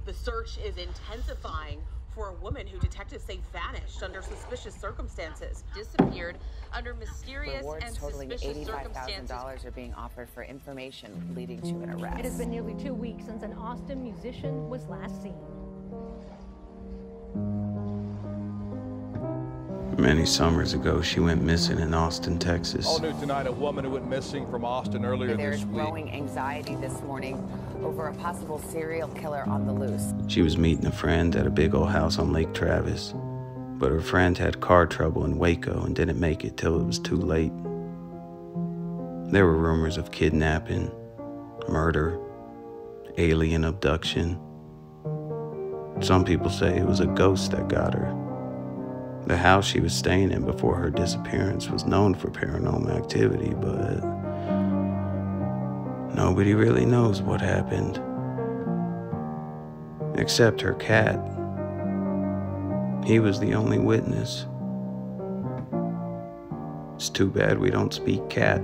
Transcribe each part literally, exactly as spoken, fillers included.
The search is intensifying for a woman who detectives say vanished under suspicious circumstances, disappeared under mysterious Rewards and totaling suspicious eighty-five thousand circumstances. dollars are being offered for information leading to an arrest. It has been nearly two weeks since an Austin musician was last seen. Many summers ago, she went missing in Austin, Texas. All new tonight, a woman who went missing from Austin earlier There's this week. growing anxiety this morning over a possible serial killer on the loose. She was meeting a friend at a big old house on Lake Travis, but her friend had car trouble in Waco and didn't make it till it was too late. There were rumors of kidnapping, murder, alien abduction. Some people say it was a ghost that got her. The house she was staying in before her disappearance was known for paranormal activity, but nobody really knows what happened. Except her cat. He was the only witness. It's too bad we don't speak cat.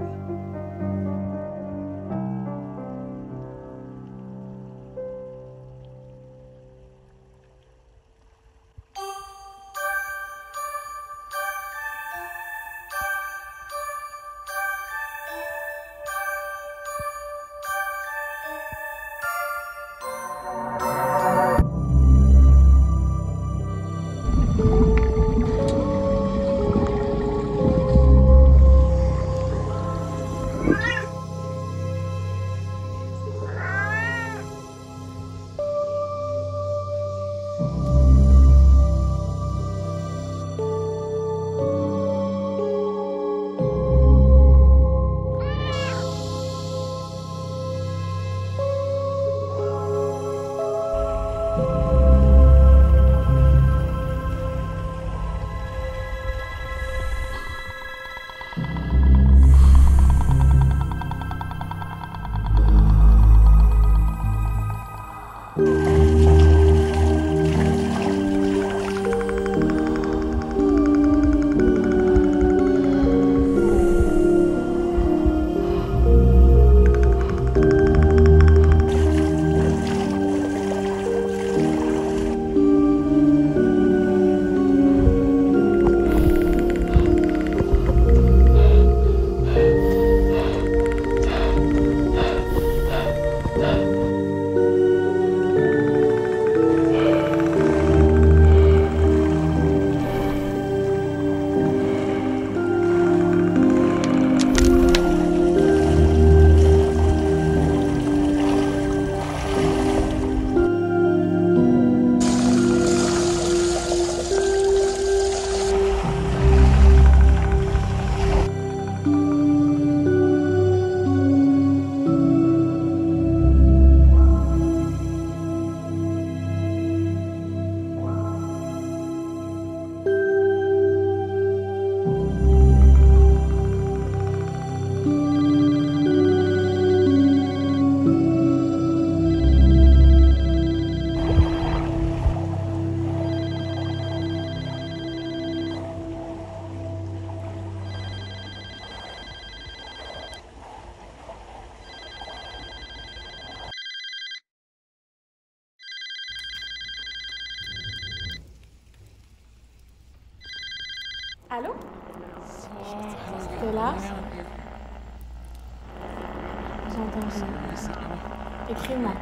Allô? T'es là? J'entends rien. Écris-moi.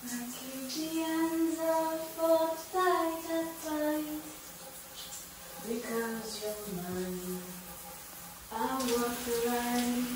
Because you're mine, I walk the line.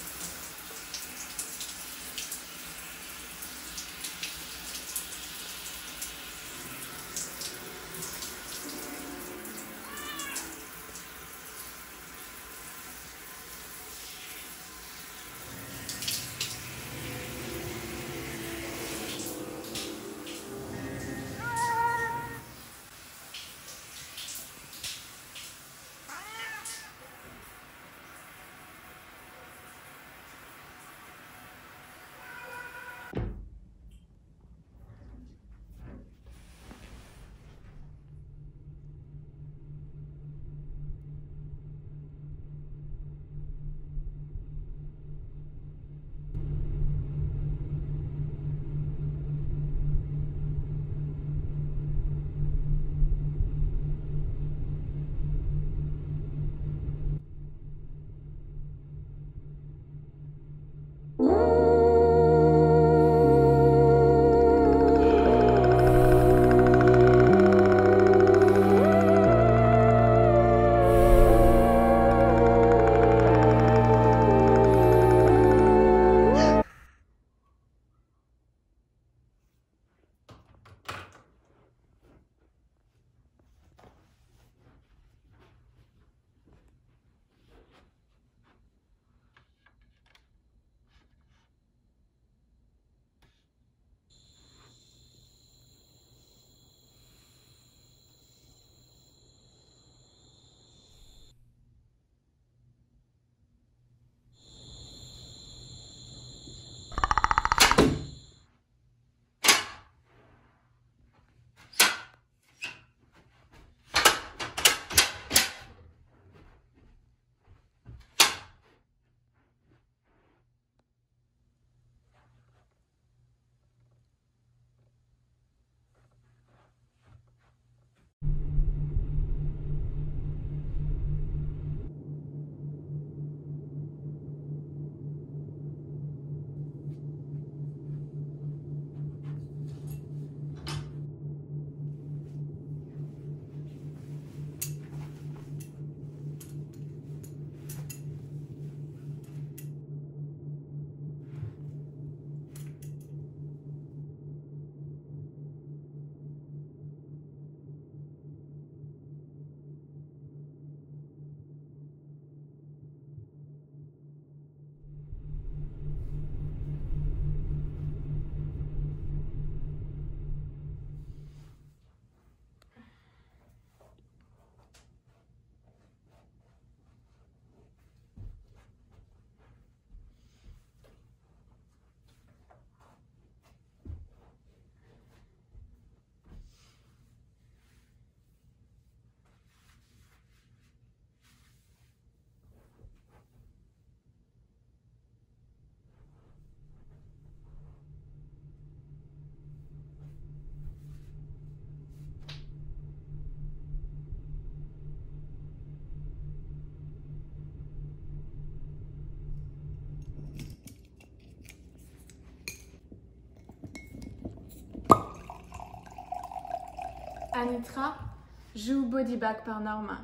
Anitra joue Bodyback par Norma.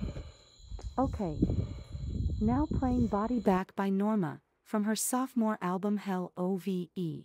Okay. Now playing Body Back by Norma, from her sophomore album Hell O V E.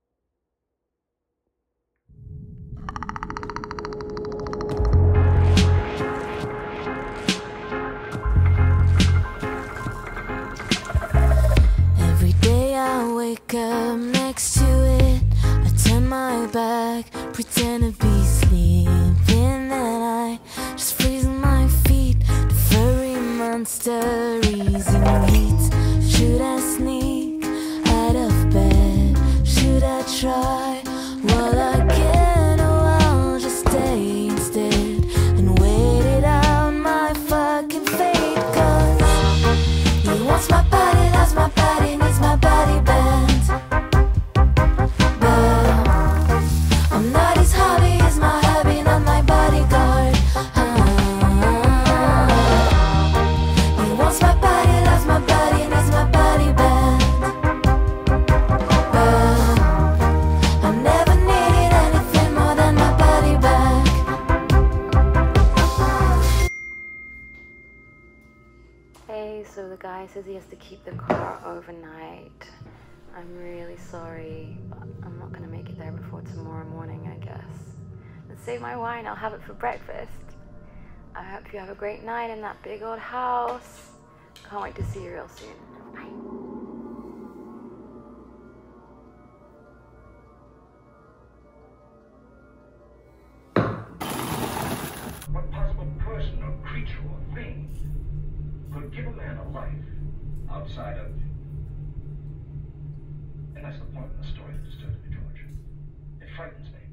Every day I wake up next to it, I turn my back, pretend to be sleeping, then I just freeze my feet, the furry monster easing heat. Should I sneak out of bed? Should I try? Well, I can, or I'll just stay instead and wait it out my fucking fate. Cause he wants my body, loves my body, needs my body bent. But I'm not his hobby, he's my hobby, not guy says he has to keep the car overnight. I'm really sorry, but I'm not gonna make it there before tomorrow morning, I guess. And save my wine, I'll have it for breakfast. I hope you have a great night in that big old house. Can't wait to see you real soon. Bye. What possible person or creature or thing could give a man a life outside of... And that's the point of the story that disturbs me, George. It frightens me.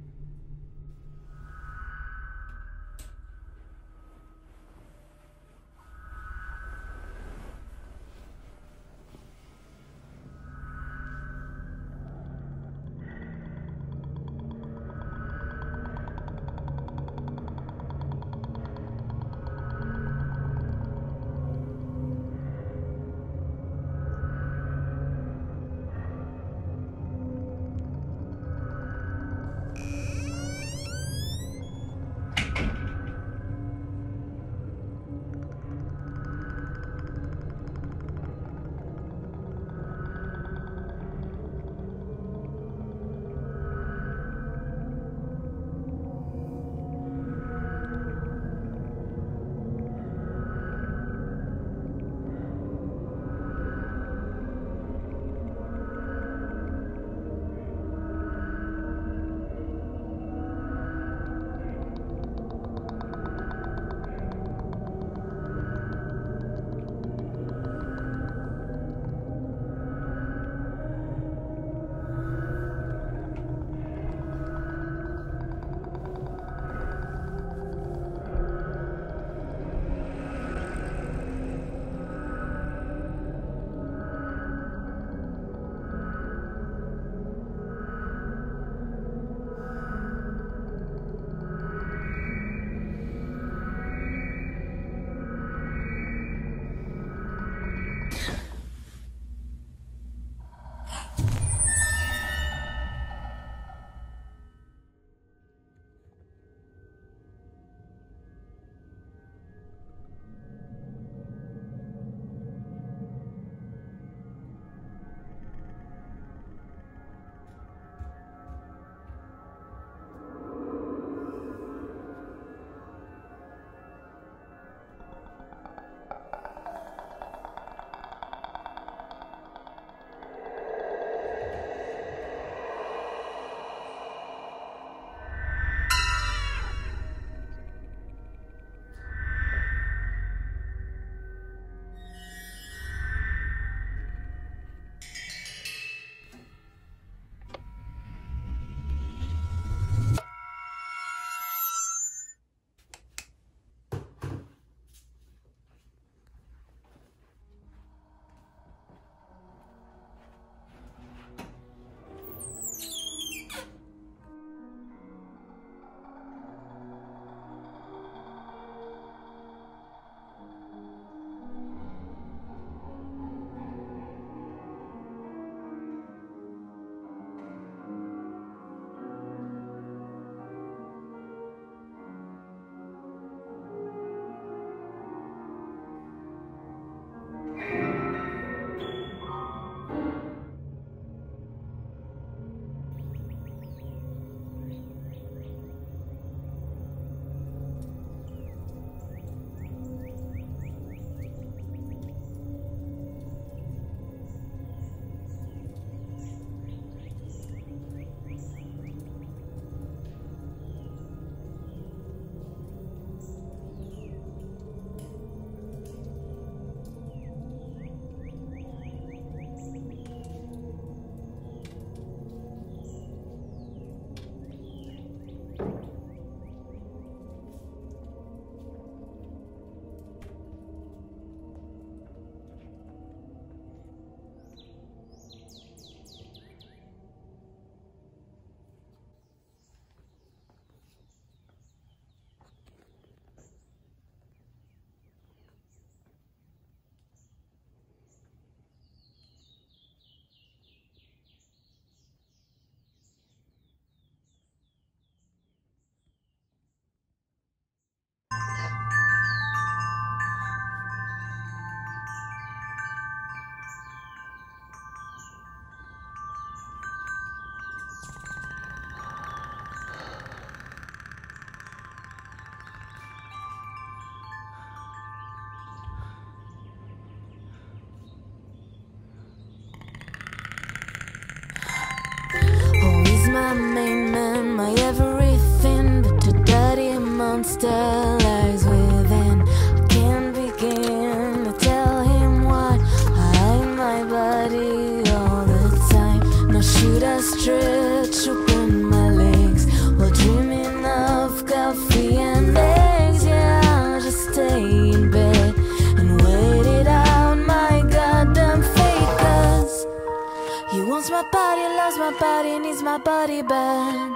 loves my body, needs my body band.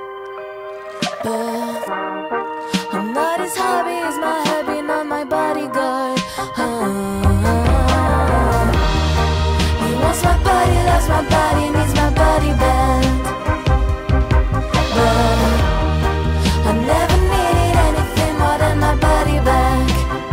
But I'm not his hobby, he's my hubby, not my bodyguard. uh, He wants my body, loves my body, needs my body band. But I never needed anything more than my body back.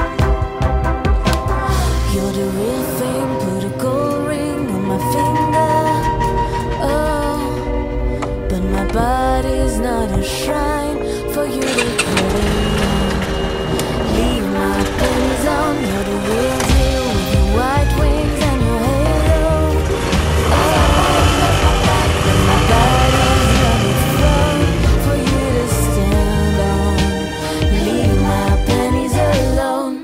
You're the real thing, put a gold ring on my finger. Oh, but my body's not a shrine for you to claim. Leave my pennies on, you're the real deal with your white wings and your halo. Oh, but my body's not a throne for you to stand on. Leave my pennies alone.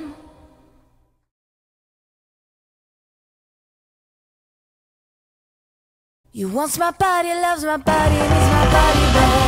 You wants my body, loves my body, needs my body back.